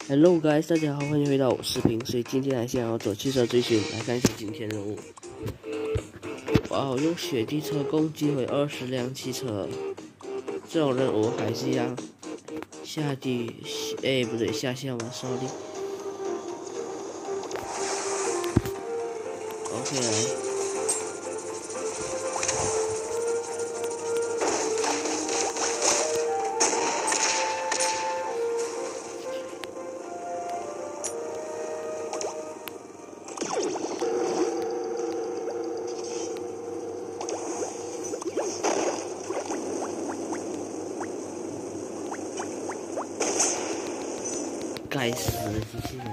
Hello guys，大家好，欢迎回到我视频。所以今天想要走汽车追寻，来看一下今天任务。哇，用雪地车共击毁20辆汽车。这种任务还是一样，下地，不对，下线吗 ？Sorry。OK， 来。该死的机器人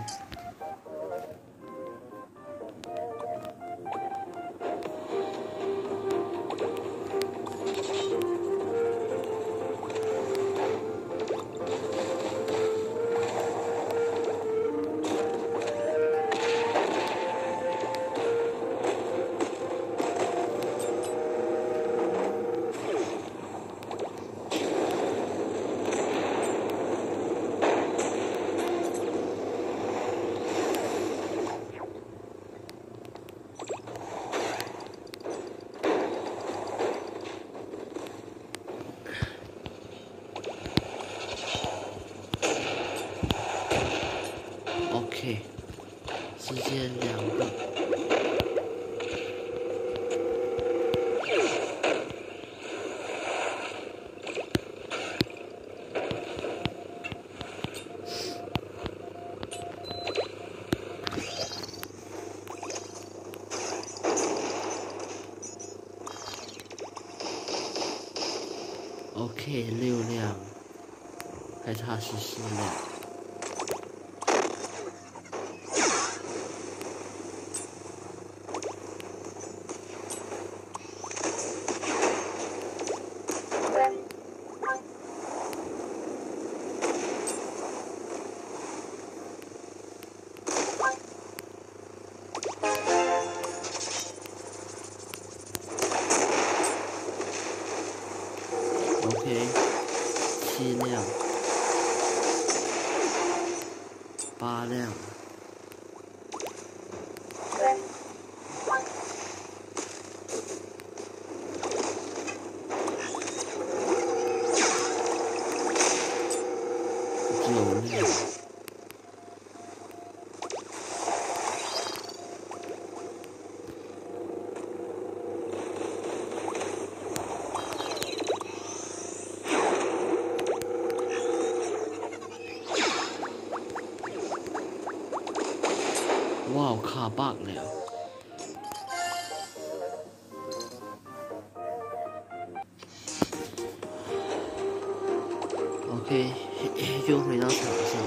，OK， 直接2个。OK， 6辆，还差14辆。OK， 7辆，8辆，9辆。哇，卡 bug 了。OK， 又回到场上。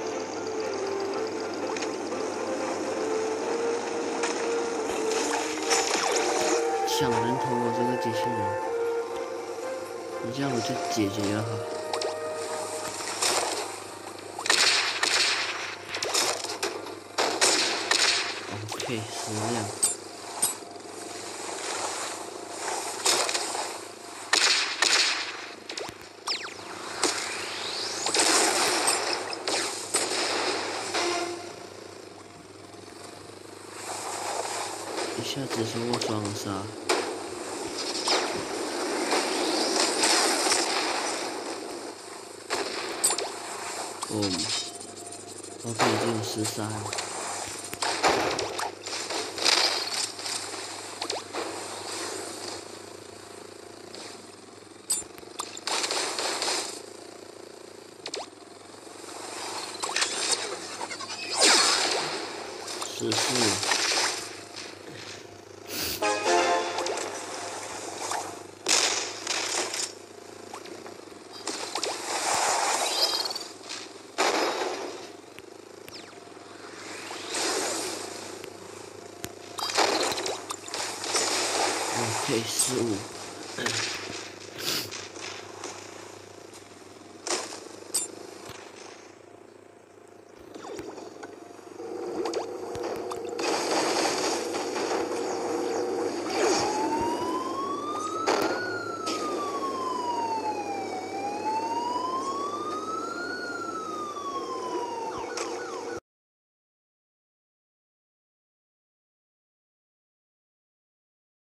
抢人头我这个机器人，你这样我就解决了哈。OK， 10辆。一下子是我双杀。OK， 已经有13了。14。OK，15。